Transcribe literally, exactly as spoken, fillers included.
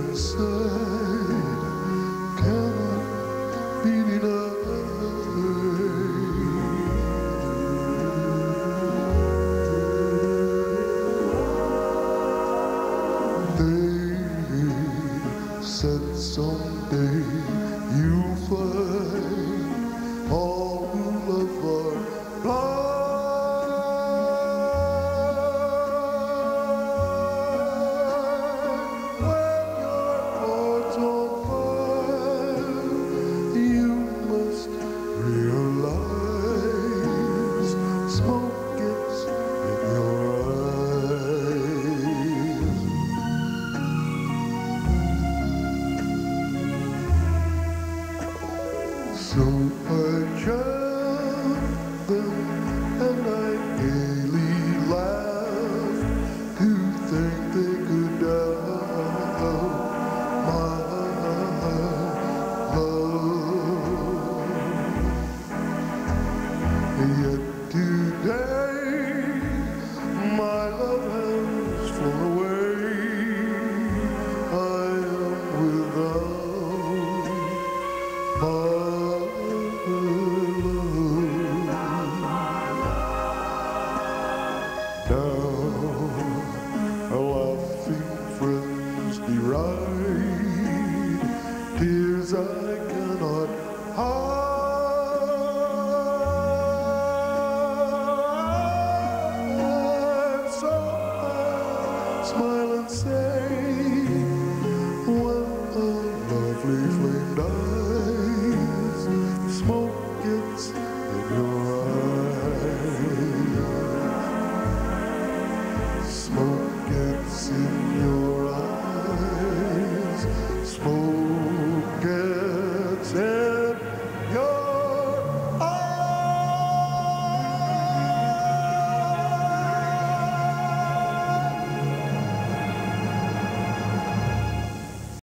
inside cannot be denied. They said someday you'll find all who love are blind. When your heart's on fire, you must realize smoke gets in your eyes. So I jumped them and I gaily laughed to think they could doubt my love. Yet today my love has flown away. I am without my now, laughing friends deride tears I cannot hide. So I smile.